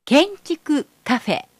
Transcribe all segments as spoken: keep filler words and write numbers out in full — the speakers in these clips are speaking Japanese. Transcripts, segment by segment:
建築カフェ。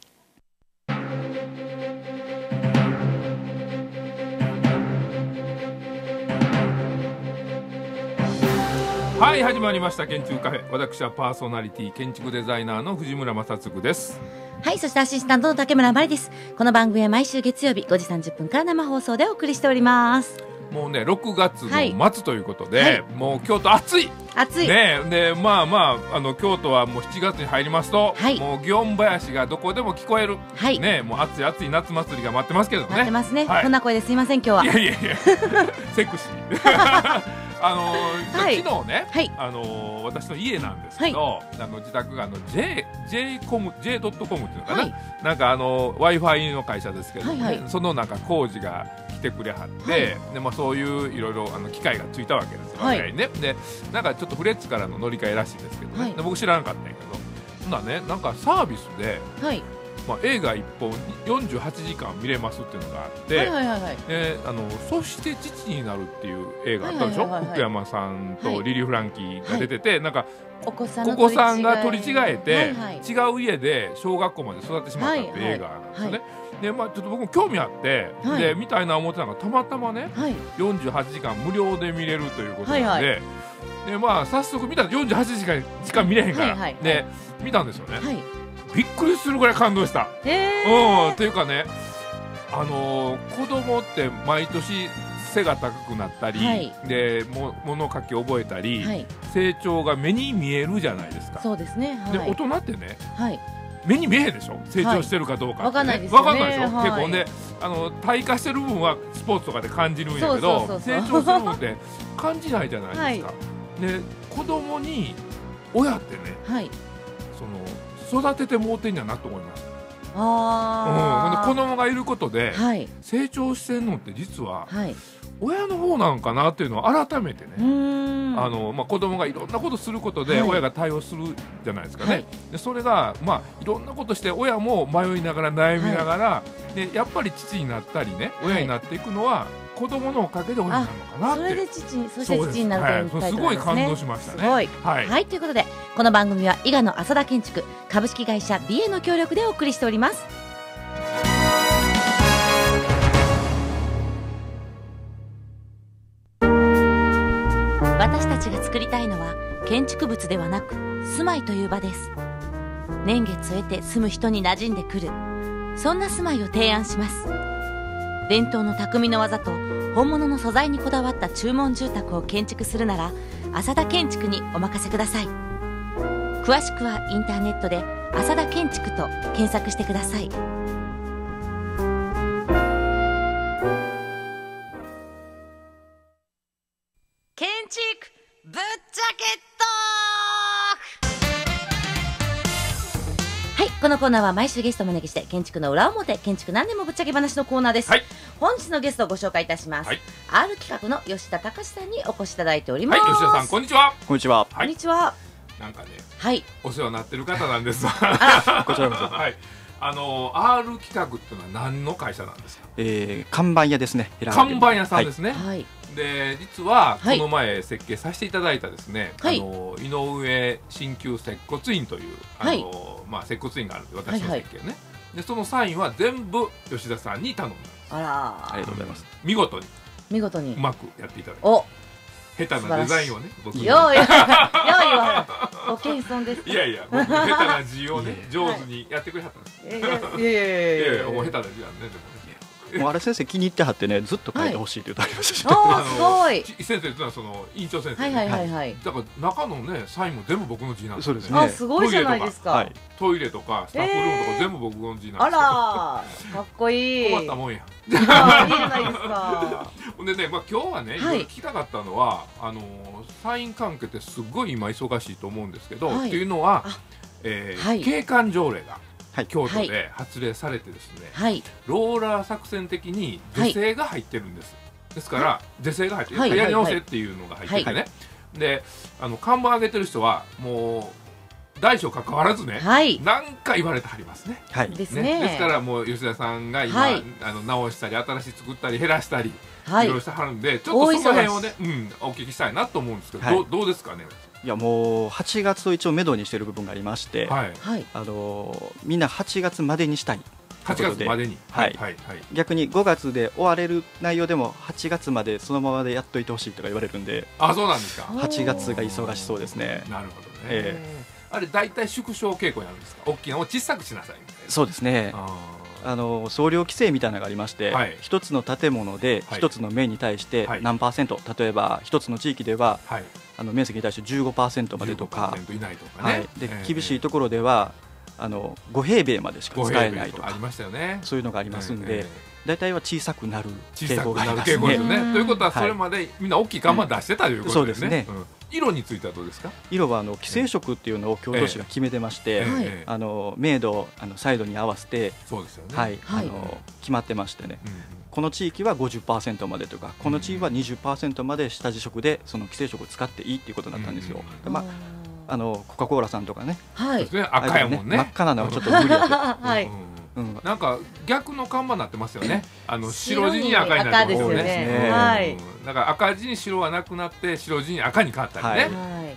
はい、始まりました建築カフェ。私はパーソナリティ建築デザイナーの藤村正嗣です。 はい、そしてアシスタントの竹村真理です。この番組は毎週月曜日ごじさんじゅっぷんから生放送でお送りしております。 もうね、ろくがつの末ということで、 はい、 もう京都暑い暑いね。で、まあまあ、あの京都はもうしちがつに入りますと、はい、もう祇園林がどこでも聞こえる、はい、ね、もう暑い暑い夏祭りが待ってますけどね。 待ってますね、 はい、 こんな声ですいません今日は。 いやいやいやセクシーあのーはい、昨日ね、はい、あのー、私の家なんですけど、はい、あの自宅があの J コム ジェイドットコム っていうのかな、はい、なんかあの Wi-Fi の会社ですけど、ね、はいはい、そのなんか工事が来てくれはって、はい、でまあ、そういういろいろあの機械がついたわけですよ、はい、ね。でなんかちょっとフレッツからの乗り換えらしいんですけどね、はい、で僕知らなかったんやけど、そんなね、なんかサービスで、はい、まあ、映画いっぽんよんじゅうはちじかん見れますっていうのがあって、はいはいはいはい、えー、あのそして父になるっていう映画あったでしょ、はいはいはいはい、福山さんとリリー・フランキーが出てて、はい、なんかお子さんお子さんが取り違えて、はいはい、違う家で小学校まで育ってしまったっていう映画なんですよね、はいはいはい。でまあ、ちょっと僕も興味あって、はい、で見たいな思ってたのがたまたまね、はい、よんじゅうはちじかん無料で見れるということなんで、はいはい、でまあ、早速見たらよんじゅうはちじかんしか見れへんから、はいはいはい、で見たんですよね、はい、びっくりするぐらい感動した。へー、うん、っていうかね、あのー、子供って毎年背が高くなったり、はい、でも物書き覚えたり、はい、成長が目に見えるじゃないですか。そうですね、はい、で大人ってね、はい、目に見えへんでしょ、成長してるかどうかって、ね、はい、分かんないですよね。分かんないでしょ、はい、結構ね、あの退化してる部分はスポーツとかで感じるんやけど、成長する部分って感じないじゃないですか、はい、で子供に親ってね、はい、その育ててもうてんやなと思います。あ、うん、子供がいることで、はい、成長してんのって実は、はい、親の方なんかなっていうのを改めてね、あの、まあ、子供がいろんなことすることで親が対応するじゃないですかね、はい、でそれが、まあ、いろんなことして親も迷いながら悩みながら、はい、でやっぱり父になったりね、親になっていくのは子供のおかげで親なのかなって。それで父に、そして父になるというタイトルですね。すごい感動しましたね。すごい、はい、はい、ということでこの番組は伊賀の浅田建築株式会社 ビーエー の協力でお送りしております。私たちが作りたいのは建築物ではなく住まいという場です。年月を得て住む人に馴染んでくる、そんな住まいを提案します。伝統の匠の技と本物の素材にこだわった注文住宅を建築するなら浅田建築にお任せください。詳しくはインターネットで浅田建築と検索してください。建築ぶっちゃけはい、このコーナーは毎週ゲストを招きして建築の裏表、建築何でもぶっちゃけ話のコーナーです、はい、本日のゲストをご紹介いたします、はい、アール 企画の吉田隆さんにお越しいただいております。 はい、吉田さんこんにちは。 こんにちは。 はい、 こんにちは。 なんかね、 はい、 お世話になってる方なんですこちらこそ、 はい、あの アール 企画っていうのは何の会社なんですか？ えー、看板屋ですね。 看板屋さんですね、はい、で実はこの前はい設計させていただいたですね、はい、あの井上鍼灸接骨院というあの、はい、まあ、接骨院があるんで私の設計ね、はいはい、でそのサインは全部吉田さんに頼んだんです。 あら、 ありがとうございます。 見事に見事にうまくやっていただいて、 お下手なデザインをね、僕ようようようよご謙遜です。 いやいや、僕下手な字をね上手にやってくれはったんです。 いやいやいやいやいや、 もう下手な字なんで、でももうあれ先生気に入ってはってね、ずっと書いてほしいって言ってありましたし、 はい、すごい。 先生っていうのはその院長先生、 はいはいはいはい、 だから中のねサインも全部僕の字なんですよね。 そうですね。 あ、すごいじゃないですか。 はい、トイレとかスタッフルームとか全部僕の字なんですよ。 あらー、かっこいい。 困ったもんや。 いいじゃないですか。 ほんでね、まあ今日はね、いろいろ聞きたかったのは、あのサイン関係ってすごい今忙しいと思うんですけど、っていうのは、えー、景観条例が京都で発令されてですね、はい、ローラー作戦的に是正が入ってるんです、はい、ですから是正が入ってる、はい、やり直せっていうのが入っててね、はい、であの看板上げてる人はもう大小関わらずね、はい、何か言われてはりますね、はい、ね、ですね。ですからもう吉田さんが今、はい、あの直したり新しい作ったり減らしたり、はい、いろいろしてはるんで、ちょっとその辺をね、うん、お聞きしたいなと思うんですけど、はい、ど, どうですかね。 いやもうはちがつを一応目処にしている部分がありまして、はい、あのみんなはちがつまでにしたいはちがつまでに、 はいはいはい、逆にごがつで終われる内容でもはちがつまでそのままでやっといてほしいとか言われるんで、 あ、そうなんですか。 はちがつが忙しそうですね。 なるほどね、えー、あれ大体縮小傾向にあるんですか。大きなのを小さくしなさいみたいな。 そうですね。ああの総量規制みたいなのがありまして、はい、一つの建物で一つの面に対して何パーセント、はい、例えば一つの地域では、はい、あの面積に対して じゅうごパーセント までとか、 じゅうごパーセント以内とかね、はい、 で、えー、厳しいところではあのご平米までしか使えないとか、 ありましたよね。 そういうのがありますんで、えー、大体は小さくなる傾向がありますね。ということはそれまでみんな大きい看板出してたということですね。そうですね、うん、色についてはどうですか。 色はあの規制色っていうのを京都市が決めてまして、えーえー、あの明度あのサイドに合わせて、そうですよね、はい、あの決まってましてね、うん、この地域は ごじゅっパーセント までとか、この地域は にじゅっパーセント まで下地色でその規制色を使っていいっていうことだったんですよ。うん、まああのコカ・コーラさんとかね、 はい、赤やもんね、 真っ赤なのはちょっと無理やと、はい、 うん、なんか逆の看板になってますよね。あの白地に赤になってますよね。はい。だから赤地に白はなくなって白地に赤に変わったりね。はい、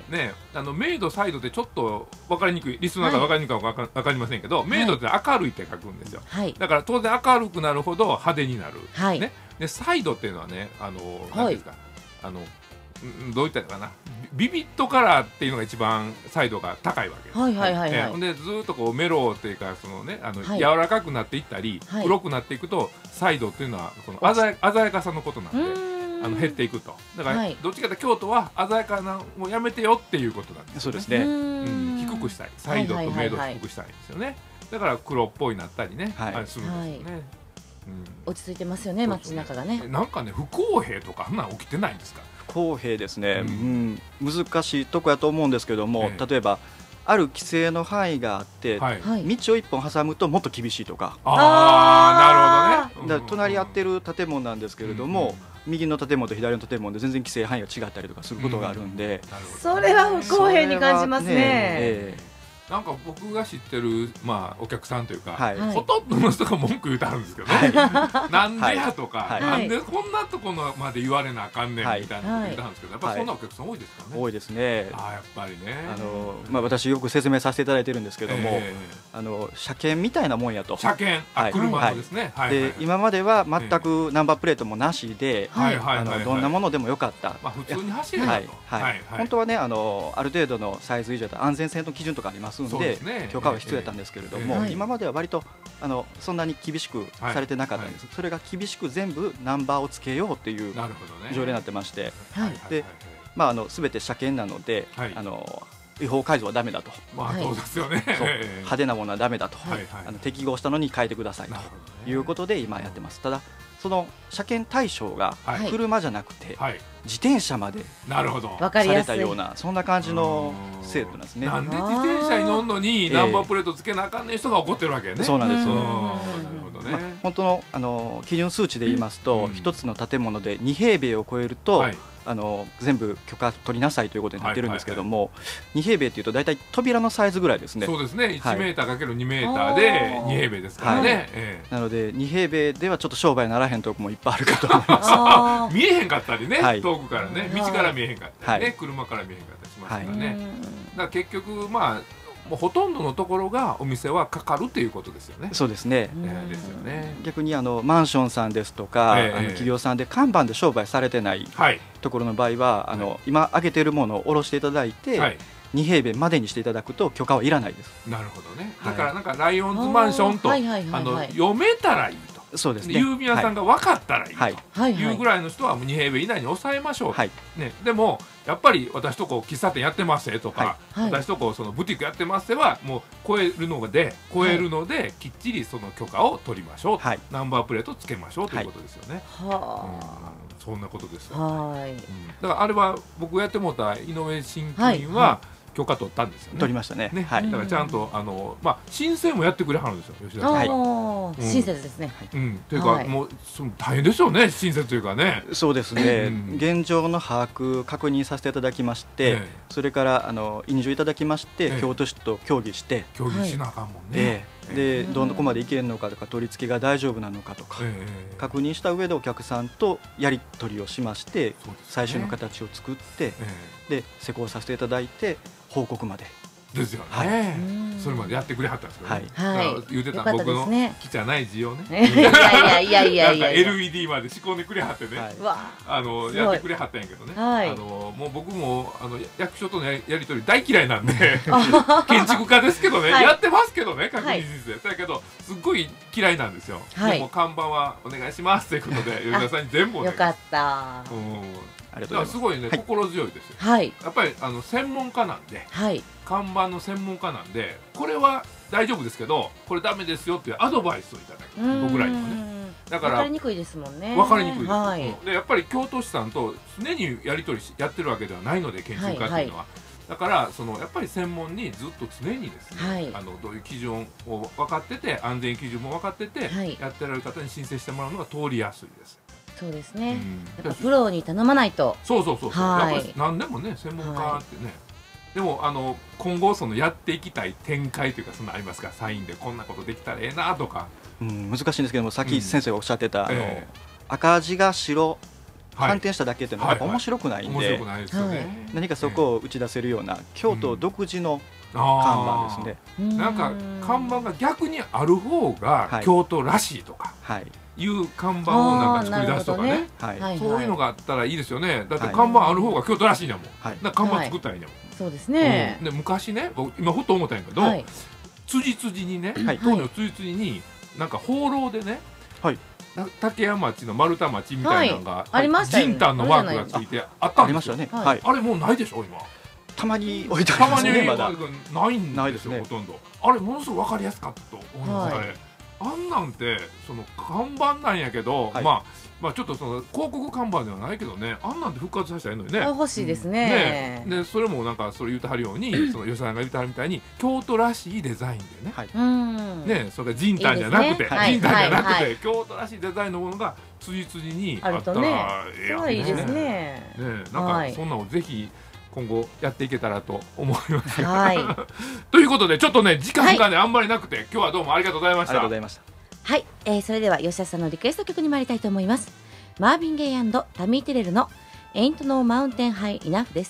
ね、あの明度サイドでちょっと分かりにくい、リスナーが分かりにくいか分かりませんけど、はい、明度って明るいって書くんですよ。はい、だから当然明るくなるほど派手になる。はい、ね。でサイドっていうのはね、あの何ですか、あのどういったのかな、ビビットカラーっていうのが一番サイドが高いわけです。はいはいはいはい。でずっとこうメロっていうかそのね、あの、はい、柔らかくなっていったり、はい、黒くなっていくとサイドっていうのはこの鮮や、鮮やかさのことなんで、あの減っていくと。だから、はい、どっちかというと京都は鮮やかなもうやめてよっていうことなんですよね。 そうですね。 うん、低くしたい、サイドと明度を低くしたいんですよね。だから黒っぽいなったりね、はい、あれするんですよね。はい、 うん、落ち着いてますよね、街中がね。 なんかね、不公平とかあんな起きてないんですか。 不公平ですね、うんうん、難しいとこやと思うんですけども、ええ、例えばある規制の範囲があって、はい、道を一本挟むともっと厳しいとか、 あー、なるほどね。 だから隣り合ってる建物なんですけれども、うんうん、右の建物と左の建物で全然規制範囲が違ったりとかすることがあるんで、 うん、それは不公平に感じますね。ええ、なんか僕が知ってる、まあ、お客さんというか、はい、ほとんどの人が文句言うてあるんですけどね、はい、なんでやとか、はい、なんでこんなところまで言われなあかんねんみたいなこと言うてあるんですけど、やっぱりそんなお客さん多いですかね。 多いですね。 あ、やっぱりね、 あの、まあ、私よく説明させていただいてるんですけども、えー、あの車検みたいなもんやと。 車検、あ、はい、車のですね、 はい、で今までは全くナンバープレートもなしで、どんなものでもよかった、 まあ、普通に走れると、はいはい、本当はね、あのある程度のサイズ以上で安全性の基準とかありますんで、許可は必要だったんですけれども、えー、今までは割とあのそんなに厳しくされてなかったんです、はいはい、それが厳しく全部ナンバーをつけようっていう条例になってまして、で、まあ、あの全て車検なので、はい、あの違法改造はダメだと、 まあそうですよね、 そう派手なものはダメだと、はいはい、あの適合したのに変えてくださいということで今やってます。ただその車検対象が車じゃなくて、はい、自転車までされたような、そんな感じの制度なんですね。 なんで自転車に乗るのにナンバープレートつけなあかんねん人が怒ってるわけね。 そうなんですよ。なるほどね。まあ、本当の、あの基準数値で言いますと、一、うん、つの建物でに平米を超えると、はい、あの全部許可取りなさいということになってるんですけども、はいはいはい、に平米っていうと大体扉のサイズぐらいですね。 そうですね。いちメーターかけるにメーターでに平米ですからね。はい、 えー、なのでに平米ではちょっと商売にならへんとこもいっぱいあるかと思います。 見えへんかったりね、はい、遠くからね、道から見えへんかったりね、はい、車から見えへんかったりしますからね。はい、だから結局まあもうほとんどのところがお店はかかるということですよね。 そうですね。 えー、ですよね。 逆にあのマンションさんですとか、えー、あの企業さんで看板で商売されてない、はい、ところの場合はあの、はい、今挙げているものを下ろしていただいて、はい、に平米までにしていただくと許可はいらないです。 なるほどね。だからなんかライオンズマンションと、はい、あの読めたらいいと。 そうですね。 郵便屋さんが分かったらいいというぐらいの人はに平米以内に抑えましょう、はいね、でもやっぱり私とこう喫茶店やってますとか、はい、私とこうそのブティックやってますはもう超えるので超えるのできっちりその許可を取りましょう、はい、ナンバープレートつけましょうということですよね。はい、うん、そんなことですよ、ね。はい、うん、だからあれは僕がやってもらった井上新金は、はいはい、許可取ったんですよね。 取りましたね。ね、 はい、だからちゃんとあの、まあ、申請もやってくれはるんですよ、吉田さん。はい、 うん、親切ですね。 うん、というか、はい、もうその大変ですよね、親切というかね。 そうですね、うん、現状の把握確認させていただきまして、ええ、それからあの委任状いただきまして、ええ、京都市と協議して協議しなあかんもんね、ええ、 でどこまでいけるのかとか取り付けが大丈夫なのかとか確認した上でお客さんとやり取りをしまして最終の形を作ってで施工させていただいて報告までですよね、はい、それまでやってくれはったんですよね、はい、言うてた僕の汚い字をねいやいやいやいや エルイーディー まで仕込んでくれはってね、はい、あのやってくれはったんやけどね、はい、あのもう僕もあの役所とのやり取り大嫌いなんで建築家ですけどね、はい、やってますけどね確認人生だけどすっごい嫌いなんですよ、はい、でも看板はお願いしますということで吉田さんに全部お願いします。よかった、うんだからすごいね、はい、心強いですよ、はい、やっぱりあの専門家なんで、はい、看板の専門家なんでこれは大丈夫ですけどこれダメですよっていうアドバイスをいただく僕らにもねだから分かりにくいですもんね分かりにくいです、はい、でやっぱり京都市さんと常にやり取りしやってるわけではないので建築家っていうのは、はいはい、だからそのやっぱり専門にずっと常にですね、はい、あのどういう基準を分かってて安全基準も分かってて、はい、やってられる方に申請してもらうのが通りやすいです。 そうですね、うん、やっぱプロに頼まないとそうそうそうそう、はい、やっぱり何でもね専門家ってね、はい、でもあの今後そのやっていきたい展開というかそんなありますかサインでこんなことできたらええなとか、 うん、難しいんですけどもさっき先生がおっしゃってた、うんあのえー、赤字が白反転しただけっていうのはやっぱ面白くないんで何かそこを打ち出せるような京都独自の看板ですね、 うん、なんか看板が逆にある方が京都らしいとか、はいはいいう看板をなんか作り出すとかね、はい、そういうのがあったらいいですよね。だって看板ある方が京都らしいんやもん、はい、だから看板作ったらいいんやもん、はい、 そうですね、 うん、で昔ね僕今ふっと思ったんやけど、はい、辻辻にね、はい、当時の辻辻になんか放浪でね、はい、竹屋町の丸太町みたいなのが、はい、ありましたよね、人丹のマークがついてあったんですよ。ありましたね、はい、あれもうないでしょ今。 たまに置いてありますね。まだないんですよ、ね、ほとんど。あれものすごく分かりやすかったと思います、はい、あれあんなんてその看板なんやけど、はい、まあまあちょっとその広告看板ではないけどねあんなんて復活させたらいいのにね。 欲しいですね。 うん、ねでそれもなんかそれ言うてはるようにその吉田さんが言うてはるみたいに京都らしいデザインでね、はい、ねそれが人丹じゃなくて、いいね、人丹じゃなくて、はいはい、京都らしいデザインのものが辻々にあったらええやんね。いいですね。ねなんかそんなのをぜひ今後やっていけたらと思います、はい、ということでちょっとね時間がね、はい、あんまりなくて今日はどうもありがとうございました。ありがとうございました。 はい、えー、それでは吉田さんのリクエスト曲に参りたいと思います。マーヴィン・ゲイ&タミー・テレルの Ain't No Mountain High Enough です。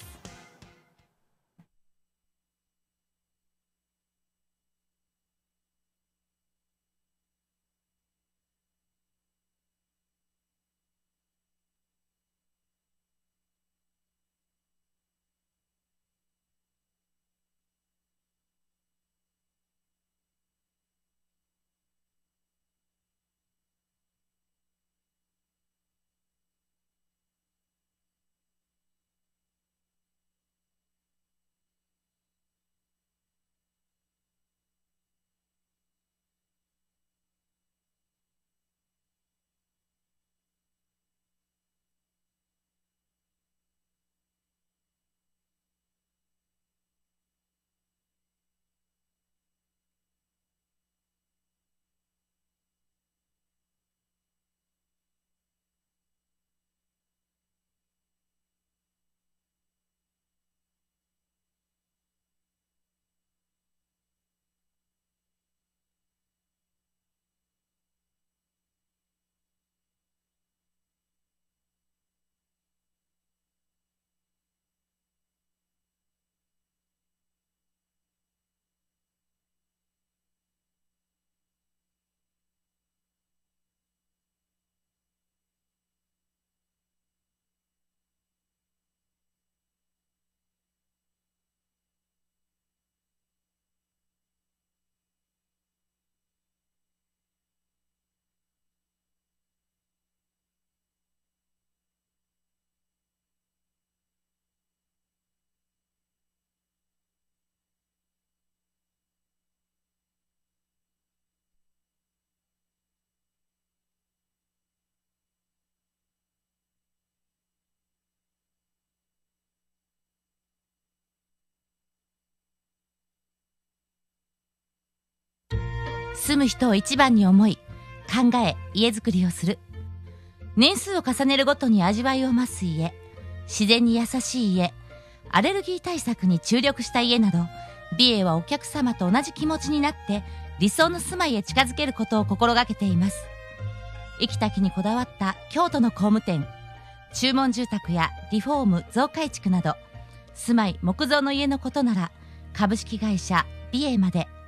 住む人を一番に思い考え家づくりをする。年数を重ねるごとに味わいを増す家、自然に優しい家、アレルギー対策に注力した家など、美瑛はお客様と同じ気持ちになって理想の住まいへ近づけることを心がけています。生きた木にこだわった京都の工務店、注文住宅やリフォーム増改築など、住まい木造の家のことなら株式会社美瑛まで。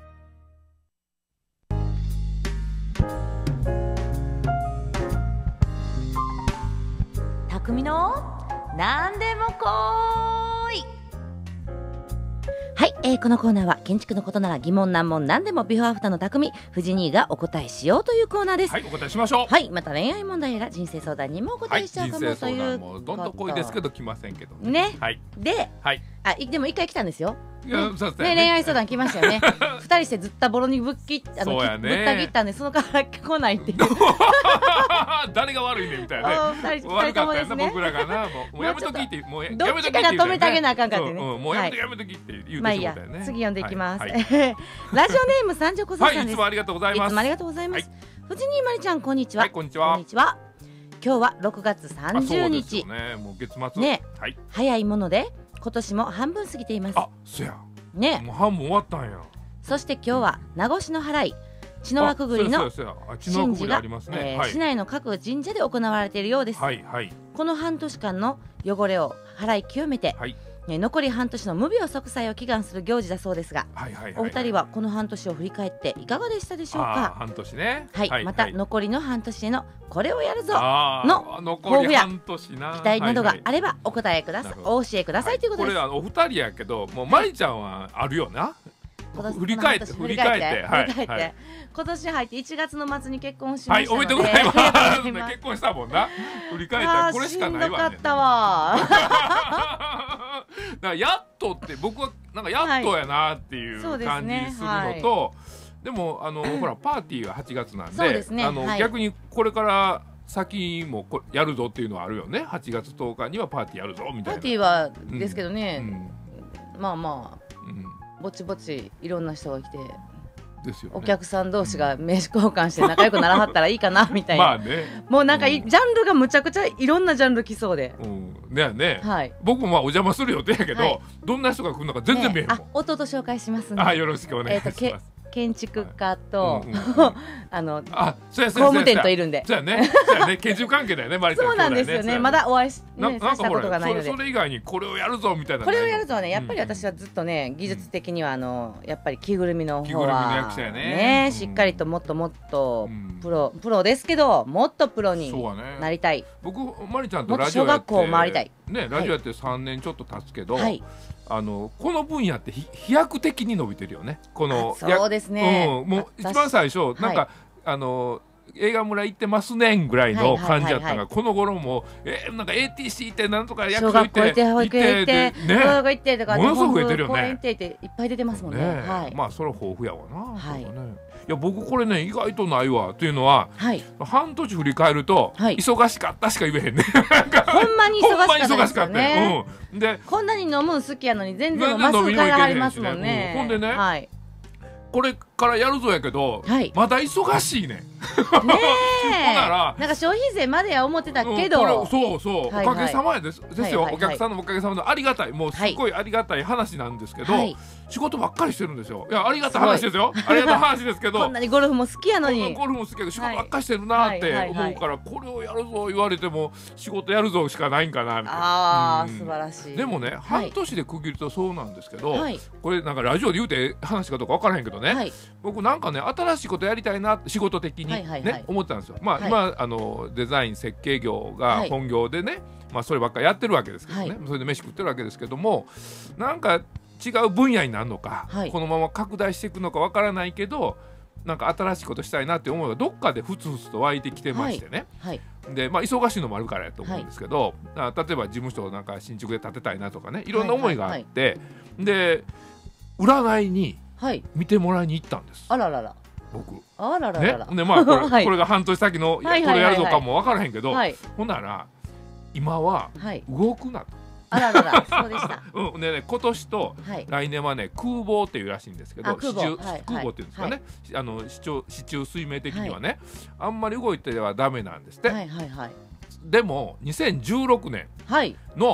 匠の何でもこーい。はい、えー、このコーナーは建築のことなら疑問難問何でもビフォーアフターの匠藤兄がお答えしようというコーナーです。 はい、お答えしましょう。 はい、また恋愛問題や人生相談にもお答えしちゃうかも、はい、という。 もどんどん濃いですけど来ませんけどね。 ね、 はい、 で、 はい、 あ、でも一回来たんですよ。 いや、そうですね。 ね、恋愛相談来ましたよね。二人してずったぼろにぶっきあの、ね、ぶった切ったんでそのから来ないって誰が悪いねみたいなね。 二人悪かったよな、ね、 僕らがな、もうもうやめときってもうやめときってどっちから止めてあげなあかんかってね。 もうやめときやめときって言うてしまったよね。 次読んでいきます。ラジオネーム三条小僧さんです。 はい、いつもありがとうございます。 いつもありがとうございます。藤兄まりちゃんこんにちは。 はい、こんにちは。 こんにちは。今日はろくがつさんじゅうにち。 そうですよね、もう月末ね、 はい、 早いもので今年も半分過ぎています。 あ、そや。 ね、 もう半分終わったんや。 そして今日は名越の払い血の輪くぐりの神事が市内の各神社で行われているようです。 はいはい、 この半年間の汚れを払い清めて、はい、残り半年の無病息災を祈願する行事だそうですが、お二人はこの半年を振り返っていかがでしたでしょうか。 半年ね、 はい、はい、また残りの半年へのこれをやるぞの抱負や期待などがあればお答えください、お教えくださいということです。 これあのお二人やけど、もうまりちゃんはあるよな。振り返って振り返って振り返って今年入っていちがつの末に結婚しましたので、 はい、おめでとうございます。結婚したもんな。振り返ったらこれしかないわね。 しんどかったわ。 だからやっとって僕はなんかやっとやなっていう感じするのと、でもあのほらパーティーがはちがつなんで、あの逆にこれから先もこやるぞっていうのはあるよね。はちがつとおかにはパーティーやるぞみたいな。 パーティーはですけどね、まあまあぼちぼちいろんな人が来てですよ、ね、お客さん同士が名刺交換して仲良くならはったらいいかなみたいな。まあね、もうなんか、うん、ジャンルがむちゃくちゃいろんなジャンル来そうで、 うん、ねね、 はい、 僕もまあお邪魔する予定やけど、はい、どんな人が来るのか全然見えへんもん、 ね、あ、弟紹介しますね。 あ、よろしくお願いします。えー建築家と、 うんうんうん、 あのあ工務店といるんで、 そうやね、そうやね、建築関係だよね、マリちゃん。 そうなんですよね。まだお会いし、ね、さしたことがないので。 それ以外にこれをやるぞみたいな。 これをやるぞはね、やっぱり私はずっとね、技術的にはあのやっぱり着ぐるみの方はね、しっかりともっともっとプロプロですけど、もっとプロになりたい。 僕マリちゃんとラジオやって小学校回りたい。 ね、ラジオやってさんねんちょっと経つけど。はい、あのこの分野って飛躍的に伸びてるよね。このそうですね、 うん、もう一番最初なんか、はい、あの映画村行ってますねんぐらいの感じだったが、この頃もえー、なんか エーティーシー ってなんとか役所行って小学校行って保育園行って小学校行ってとか、 ものすごく増えてるよね。 公園行ってっていっぱい出てますもんね。はい、 まあそれは豊富やわな。はい、ね、いや僕これね意外とないわというのは、はい、半年振り返ると、はい、忙しかったしか言えへんね。 ほんまに忙しかったですよね。 うん、でこんなに飲むん好きやのに全然まっすぐ帰らはりますもんね。 ほんでね、 はい、 これからやるぞやけど、はい、まだ忙しいね。ねえほんならなんか消費税までは思ってたけど、 うん、そうそう、はいはい、おかげさまですですよ、はいはいはい、お客さんのおかげさまでありがたい、もうすごいありがたい話なんですけど、はい、仕事ばっかりしてるんですよ。いやありがたい話ですよ、ありがたい話ですけど、 こんなにゴルフも好きやのにゴルフも好きやけど仕事ばっかりしてるなって思うから、これをやるぞ言われても仕事やるぞしかないんかなみたいな。 あー、うん、素晴らしい。 でもね、はい、半年で区切るとそうなんですけど、はい、これなんかラジオで言うて話かどうか分からへんけどね、はい、僕なんかね新しいことやりたいなって仕事的にね、はいはいはい、思ってたんですよ。まあ、はい、今あのデザイン設計業が本業でね、はい、まあ、そればっかりやってるわけですけどね、はい、それで飯食ってるわけですけども、なんか違う分野になるのか、はい、このまま拡大していくのかわからないけど、なんか新しいことしたいなって思いがどっかでふつふつと湧いてきてましてね、はいはい、で、まあ、忙しいのもあるからやと思うんですけど、はい、例えば事務所をなんか新築で建てたいなとかね、いろんな思いがあって、はいはいはい、で占いに見てもらいに行ったんです。 あららら、 僕あらららら、 ね、でまあこれ、はい、これが半年先のこれやるのかも分からへんけど、はい、ほんなら今は動くなと、 はい、あらららそうでした、 うん、でね、今年と来年はね空母っていうらしいんですけど、空母、はい、空母っていうんですかね、はい、あの市中市中水明的にはね、はい、あんまり動いてはダメなんですって、はいはいはい、でもにせんじゅうろくねんの、はい、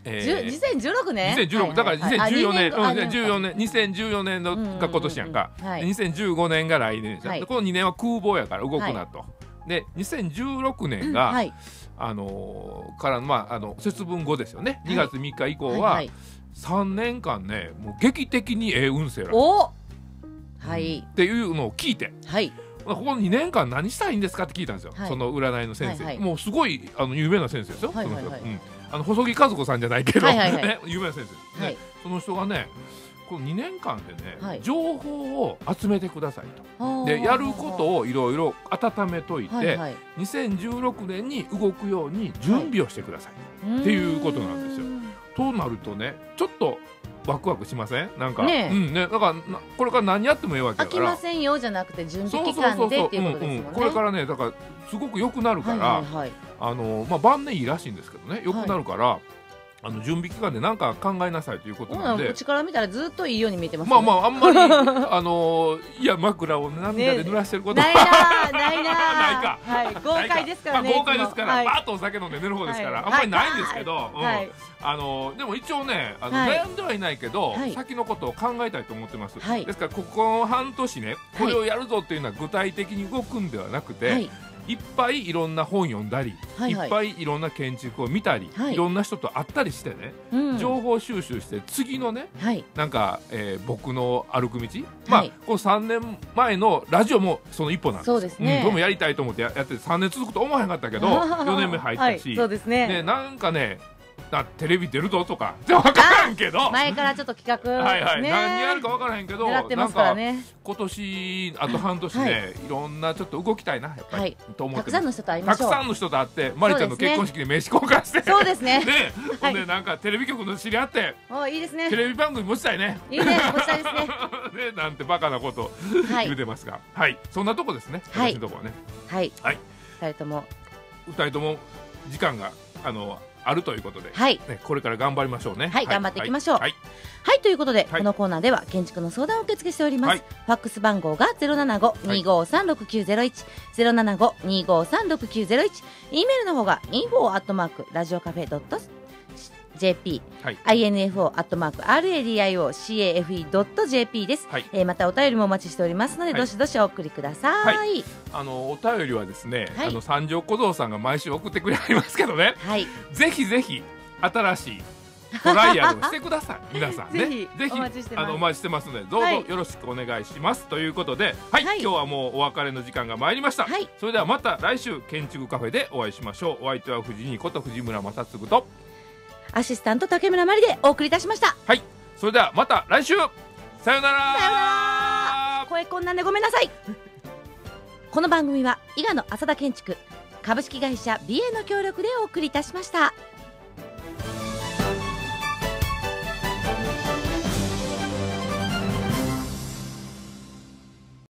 にせんじゅうろくねん、 にせんじゅうろくだからにせんじゅうよねん、じゅうよねんにせんじゅうよねんのが今年やんか、にせんじゅうごねんが来年じゃん。このにねんは空母やから動くなと。でにせんじゅうろくねんがあのからまああの節分後ですよね。にがつみっか以降はさんねんかんねもう劇的にええ運勢らしい。 おはいっていうのを聞いて。 はい。 このにねんかん何したらいいんですかって聞いたんですよ、はい、その占いの先生、はいはい、もうすごいあの有名な先生ですよ、はいはいはい、その人、うん、あの細木和子さんじゃないけど、はいはいはいね、有名な先生です、はい、その人がねこのにねんかんでね、はい、情報を集めてくださいとでやることをいろいろ温めといて、はいはい、にせんじゅうろくねんに動くように準備をしてください、はい、っていうことなんですよ。となるとねちょっとワクワクしませんなんかね、うんね、だからこれから何やってもいいわけだから飽きませんよじゃなくて準備期間でっていうことですもんね。 これからねだからすごく良くなるから、はいはいはい、あのまあ晩年いいらしいんですけどね良くなるから、はい、あの準備期間で何か考えなさいということなんで、 うちから見たらずっといいように見てます、 ね、まあまああんまりあのいや枕を涙で濡らしてることは、 ね、ないなないなないか、 はい、豪快ですからね、 まあ、豪快ですから、はい、バーッとお酒飲んで寝る方ですから、はい、あんまりないんですけど、はいうんはい、あのでも一応ねあの、はい、悩んではいないけど、はい、先のことを考えたいと思ってます、はい、ですからここ半年ねこれをやるぞっていうのは具体的に動くんではなくて、はいいっぱいいろんな本読んだり、はいはい、いっぱいいろんな建築を見たり、はい、いろんな人と会ったりしてね、うん、情報収集して次のね、はい、なんか、えー、僕の歩く道、はい、まあこのさんねんまえのラジオもその一歩なんです。 そうですね、 うん、僕もやりたいと思って や, やってさんねん続くと思わへんかったけどよねんめ入ったし、 はい、そうですね、 ねなんかねテレビ出るぞとか分からんけど前からちょっと企画、 はいはい、ね、何やるか分からへんけど狙ってますからね、 なんか今年あと半年ね、はい、いろんなちょっと動きたいなやっぱり、はい、と思ってたくさんの人と会いましょう。 たくさんの人と会ってマリちゃんの結婚式で名刺交換してそうですねね、ほんでなんかテレビ局の知り合っておいいですね、 テレビ番組持ちたいねいいね持ちたいですねねなんてバカなこと言うてますが、はい、はい、そんなとこですね、 はい、 私のとこはねはい、はい、ふたりともふたりとも時間があのあるということで、 はいね、これから頑張りましょうね。 はい、はい、頑張っていきましょう。はい、はい、ということで、はい、このコーナーでは建築の相談を受け付けしております。はい、ファックス番号がゼロななご にごさんろくきゅうゼロいち、ゼロななご にごさんろくきゅうゼロいち、E メールの方が インフォ アットマーク ラジオカフェ ドット ジェーピー、はい、アイエヌエフオー アットマーク アールエーディーアイオー シーエーエフイー ドット ジェーピー です、はい、えー、またお便りもお待ちしておりますので、はい、どしどしお送りください。はい、 あのお便りはですね、はい、あの三条小僧さんが毎週送ってくれますけどね、はい、ぜひぜひ新しいトライアルをしてください皆さんねぜひお待ちしてます、あのお待ちしてますのでどうぞよろしくお願いします、はい、ということで、はいはい、今日はもうお別れの時間が参りました、はい、それではまた来週建築カフェでお会いしましょう。お相手は藤井こと藤村正嗣とアシスタント竹村真理でお送りいたしました。 はい、それではまた来週さよなら。 さよなら。声こんなんでごめんなさいこの番組は伊賀の浅田建築株式会社美瑛の協力でお送りいたしました。